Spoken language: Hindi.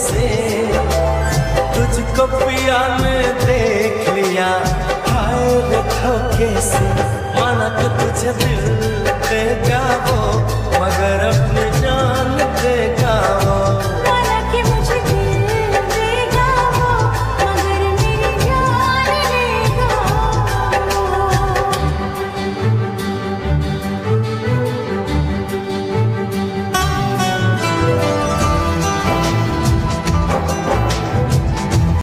से, तुझको पिया ने देख लिया हाय रे धोखे से, माना कि तुझे दिल